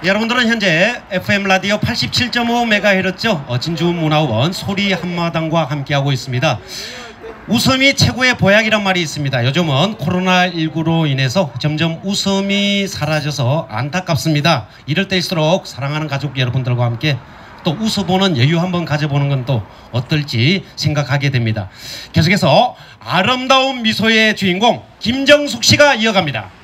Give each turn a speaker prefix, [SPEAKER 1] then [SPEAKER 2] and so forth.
[SPEAKER 1] 여러분들은 현재 FM 라디오 87.5MHz 진주문화원 소리 한마당과 함께하고 있습니다. 웃음이 최고의 보약이란 말이 있습니다. 요즘은 코로나19로 인해서 점점 웃음이 사라져서 안타깝습니다. 이럴 때일수록 사랑하는 가족 여러분들과 함께 또 웃어보는 여유 한번 가져보는 건 또 어떨지 생각하게 됩니다. 계속해서 아름다운 미소의 주인공 김정숙 씨가 이어갑니다.